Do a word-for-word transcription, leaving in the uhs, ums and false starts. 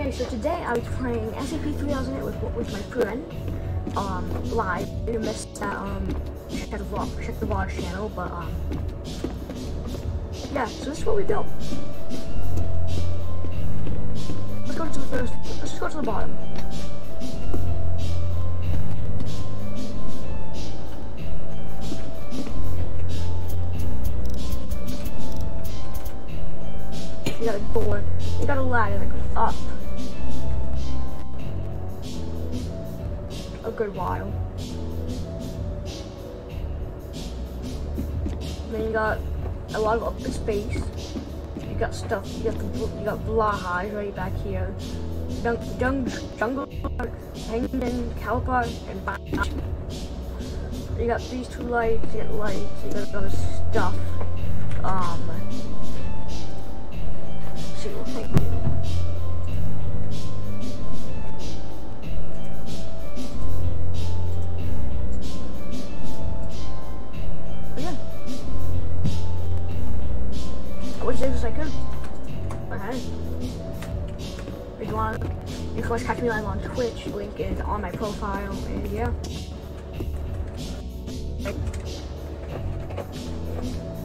Okay, so today I was playing S C P three thousand eight with with my friend, um, live. If you missed that, um, check the vlog, check the vlog channel. But um, yeah. So this is what we built. Let's go to the first. Let's just go to the bottom. You got a door. You got a ladder that goes up a good while. Then you got a lot of open space. You got stuff. You got the you got Blahaj right back here. Jung, jung, jungle, Penguin, Calipar, and Bash. You got these two lights. You got lights. You got other stuff. Um. See what I can do. Which is I could. Okay. If you want, you can always catch me live on Twitch. Link is on my profile. And yeah.